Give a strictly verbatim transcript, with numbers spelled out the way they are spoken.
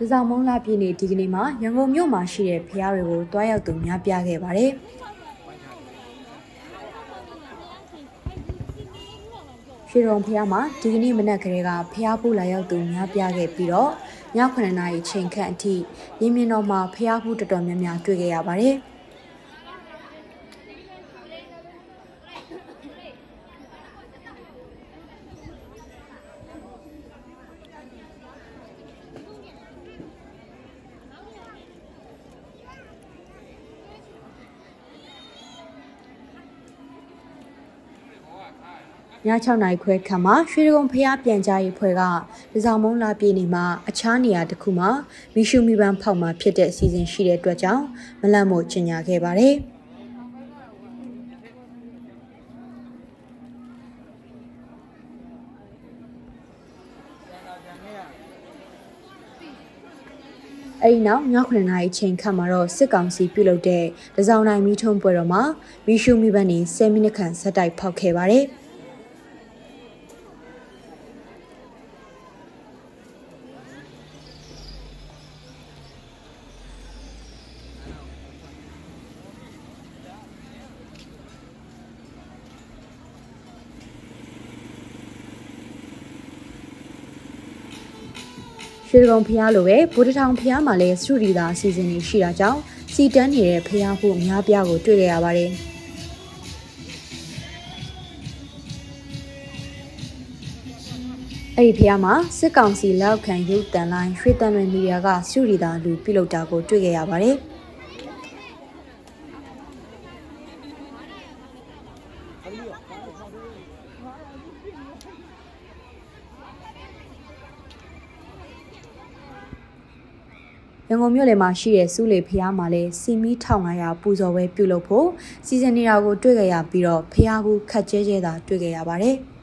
တစောင်းမုံလာပြည်နေဒီကနေ့မှာရန်ကုန်မြို့မှာရှိတဲ့ဖျားတွေကိုတွားရောက်သူများပြခဲ့ပါတယ်။ရွှေရုံဖျားမှာဒီကနေ့မနက်ကလေးကဖျားဖို့လာရောက်သူများပြခဲ့ပြီးတော့ညခုနှစ်နာရီချိန်ခန့်အထိရင်းမြင်တော်မှာဖျားဖို့တော်တော်များများတွေ့ခဲ့ရပါတယ်။ည၆နာရီခွဲခန့်မှာရွှေရုံဖျားပြန်ကြားရေးဖွဲ့ကတစောင်းမုံလာပြည်နေမှာအခြားနေရာတစ်ခုမှာမီရှူမီပန်းဖောက်မှာဖြစ်တဲ့အစီအစဉ်ရှိတဲ့အတွက်ကြောင့်မလန့်မို့ကြီးညာခဲ့ပါတယ်။အဲဒီနောက်ညခုနှစ်နာရီချိန်ခန့်မှာတော့စစ်ကောင်စီပြုလုပ်တဲ့တစောင်းတိုင်းမီထုံးပွဲတော်မှာမီရှူမီပန်းနေဆယ်မိနစ်ခန့်ဆက်တိုက်ဖောက်ခဲ့ပါတယ်။ရွှေရုံဖျားလိုပဲဗုဒ္ဓထောင်ဖျားမှာလည်းစုရီတာအစီအစဉ်တွေရှိတာကြောင့်စီတန်းနေတဲ့ဖျားဖို့အများပြားကိုတွေ့ကြရပါတယ်။အဲ့ဒီဖျားမှာစစ်ကောင်စီလက်ခံရုပ်တံလိုင်းရွှေတံလွင်မီဒီယာကစုရီတာလူပြုလုပ်တာကိုတွေ့ကြရပါတယ်။ရန်ကုန်မြို့လယ်မှာရှိတဲ့စူးလေဖျားမှာလည်းစီမီ၁၅၀၀ပူဇော်ပွဲပြုလုပ်ဖို့စီစဉ်နေတာကိုတွေ့ကြရပြီးတော့ဖျားကူခတ်ကျဲကျဲတာတွေ့ကြရပါတယ်။